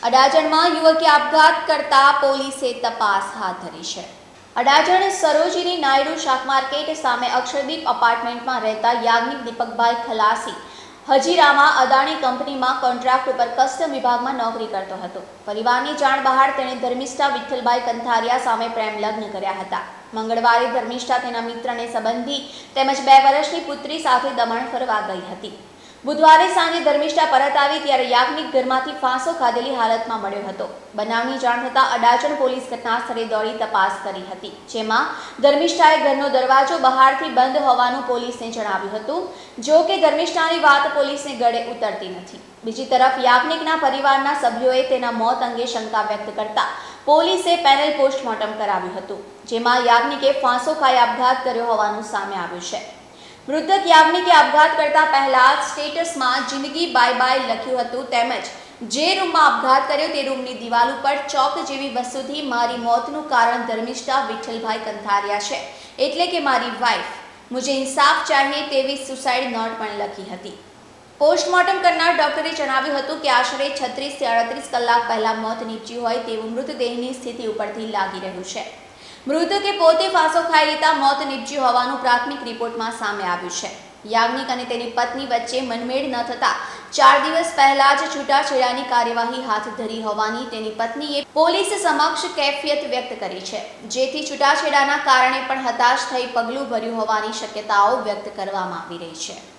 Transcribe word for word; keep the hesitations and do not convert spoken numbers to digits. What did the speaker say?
અડાજણમાં યુવકે આપઘાત કરતા પોલીસે તપાસ હાથ ધરી છે। અડાજણ સરોજિની નાયડુ શાક માર્કેટ સામે અક્ષરદીપ અપાર્ટમેન્ટમાં રહેતા યાજ્ઞિક દીપકભાઈ ખલાસી હજીરામાં અદાણી કંપનીમાં કોન્ટ્રાક્ટ ઉપર કસ્ટમ વિભાગમાં નોકરી કરતો હતો। પરિવારની જાણ બહાર તેણે ધર્મિષ્ઠા વિઠ્ઠલભાઈ કંથારિયા સામે પ્રેમ લગ્ન કર્યા હતા। મંગળવારે ધર્મિષ્ઠા તેના મિત્રને સંબંધી તેમજ બે વર્ષની પુત્રી સાથે દમણ ફરવા ગઈ હતી। બુધવારે સાંજે ધર્મિષ્ઠા પરત આવી ત્યારે યાજ્ઞિક ઘરમાંથી ફાંસો ખાધેલી હાલતમાં મળ્યો હતો। બનાવની જાણ થતાં અડાજણ પોલીસ ઘટના સ્થળે દોડી તપાસ કરી હતી, જેમાં ધર્મિષ્ઠાએ ઘરનો દરવાજો બહારથી બંધ હોવાનું પોલીસને જણાવ્યું હતું। જો કે ધર્મિષ્ઠાની વાત પોલીસને ગળે ઉતરતી નથી। બીજી તરફ યાજ્ઞિકના પરિવારના સભ્યોએ તેના મોત અંગે શંકા વ્યક્ત કરતા પોલીસે પેનલ પોસ્ટમોર્ટમ કરાવ્યું હતું, જેમાં યાજ્ઞિકે ફાંસો ખાઈ આપઘાત કર્યો હોવાનું સામે આવ્યું છે। મૃતક યાજ્ઞિકે આપઘાત કરતા પહેલા જ સ્ટેટસમાં જિંદગી બાય બાય લખ્યું હતું, તેમજ જે રૂમમાં આપઘાત કર્યો તે રૂમની દિવાલ ઉપર ચોક જેવી વસ્તુથી મારી મોતનું કારણ ધર્મિષ્ઠા વિઠ્ઠલભાઈ કંથારિયા છે, એટલે કે મારી વાઇફ, મુझे ઇન્સાફ ચાહીએ તેવી સુસાઇડ નોટ પણ લખી હતી। પોસ્ટમોર્ટમ કરનાર ડોક્ટરે જણાવ્યું હતું કે આશરે છત્રીસ થી અડત્રીસ કલાક પહેલા મોત નીપજ્યું હોય તેવું મૃતદેહની સ્થિતિ ઉપરથી લાગી રહ્યું છે। મૃતકે પોતે ફાંસો ખાઈ લેતા મોત નીપજ્યું હોવાનું પ્રાથમિક રિપોર્ટમાં સામે આવ્યું છે। યાજ્ઞિક અને તેની પત્ની વચ્ચે મનમેળ ન થતા ચાર દિવસ પહેલા જ છૂટાછેડાની કાર્યવાહી હાથ ધરી હોવાની તેની પત્નીએ પોલીસ સમક્ષ કેફિયત વ્યક્ત કરી છે, જેથી છૂટાછેડાના કારણે પણ હતાશ થઈ પગલું ભર્યું હોવાની શક્યતાઓ વ્યક્ત કરવામાં આવી રહી છે।